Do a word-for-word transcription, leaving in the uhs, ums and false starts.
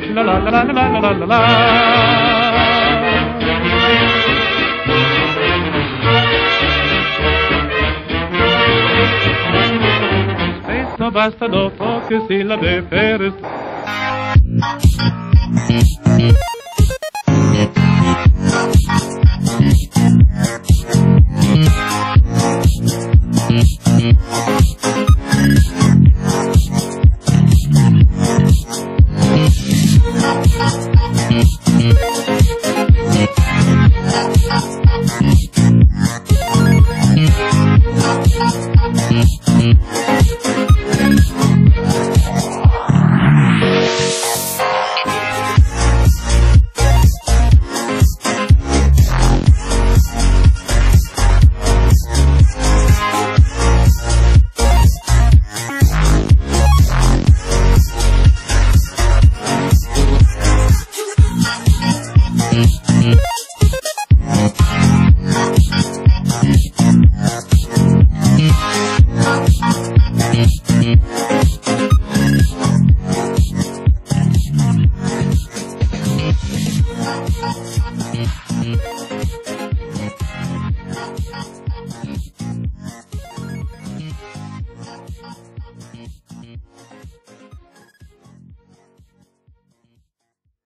la la la la la la la la la. Spesso basta dopo che si la deve per